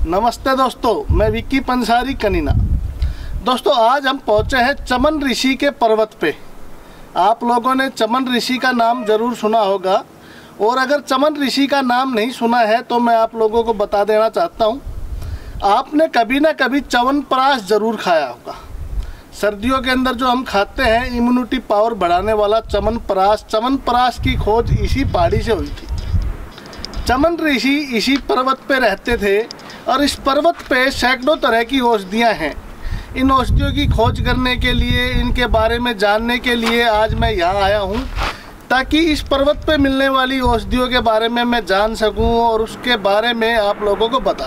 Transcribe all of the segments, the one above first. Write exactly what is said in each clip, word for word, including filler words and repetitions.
नमस्ते दोस्तों, मैं विक्की पंसारी कनीना। दोस्तों, आज हम पहुंचे हैं चमन ऋषि के पर्वत पे। आप लोगों ने चमन ऋषि का नाम ज़रूर सुना होगा, और अगर चमन ऋषि का नाम नहीं सुना है तो मैं आप लोगों को बता देना चाहता हूं, आपने कभी ना कभी च्यवनप्राश ज़रूर खाया होगा। सर्दियों के अंदर जो हम खाते हैं इम्यूनिटी पावर बढ़ाने वाला च्यवनप्राश, च्यवनप्राश की खोज इसी पहाड़ी से हुई थी। चमन ऋषि इसी पर्वत पे रहते थे और इस पर्वत पे सैकड़ों तरह की औषधियाँ हैं। इन औषधियों की खोज करने के लिए, इनके बारे में जानने के लिए आज मैं यहाँ आया हूँ, ताकि इस पर्वत पे मिलने वाली औषधियों के बारे में मैं जान सकूँ और उसके बारे में आप लोगों को बता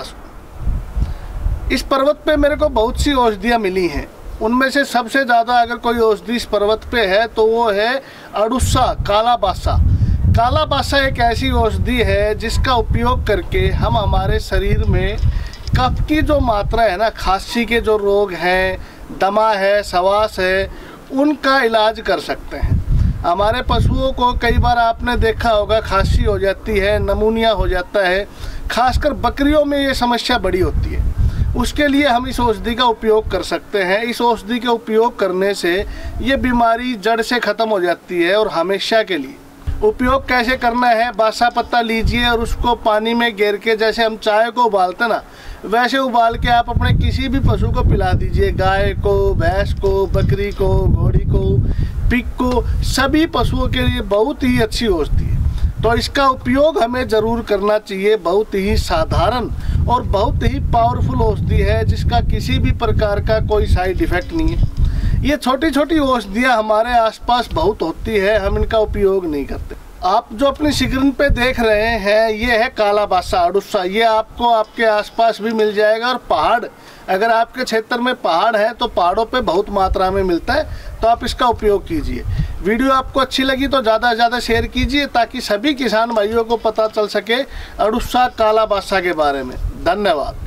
सकूँ। इस पर्वत पे मेरे को बहुत सी औषधियाँ मिली हैं। उनमें से सबसे ज़्यादा अगर कोई औषधि इस पर्वत पे है तो वो है अड़ुस्सा कालाबासा। कालाबासा एक ऐसी औषधि है जिसका उपयोग करके हम हमारे शरीर में कफ की जो मात्रा है ना, खांसी के जो रोग हैं, दमा है, सवास है, उनका इलाज कर सकते हैं। हमारे पशुओं को कई बार आपने देखा होगा खांसी हो जाती है, नमूनिया हो जाता है, खासकर बकरियों में ये समस्या बड़ी होती है। उसके लिए हम इस औषधि का उपयोग कर सकते हैं। इस औषधि के उपयोग करने से ये बीमारी जड़ से ख़त्म हो जाती है और हमेशा के लिए। उपयोग कैसे करना है? बासा पत्ता लीजिए और उसको पानी में घेर के, जैसे हम चाय को उबालते ना, वैसे उबाल के आप अपने किसी भी पशु को पिला दीजिए। गाय को, भैंस को, बकरी को, घोड़ी को, पिग को, सभी पशुओं के लिए बहुत ही अच्छी औषधि है। तो इसका उपयोग हमें ज़रूर करना चाहिए। बहुत ही साधारण और बहुत ही पावरफुल औषधि है जिसका किसी भी प्रकार का कोई साइड इफ़ेक्ट नहीं है। ये छोटी छोटी औषधियाँ हमारे आसपास बहुत होती है, हम इनका उपयोग नहीं करते। आप जो अपनी स्क्रीन पे देख रहे हैं ये है कालाबासा अड़ुस्सा। ये आपको आपके आसपास भी मिल जाएगा, और पहाड़, अगर आपके क्षेत्र में पहाड़ है तो पहाड़ों पे बहुत मात्रा में मिलता है, तो आप इसका उपयोग कीजिए। वीडियो आपको अच्छी लगी तो ज़्यादा से ज़्यादा शेयर कीजिए ताकि सभी किसान भाइयों को पता चल सके अड़ुस्सा कालाबासा के बारे में। धन्यवाद।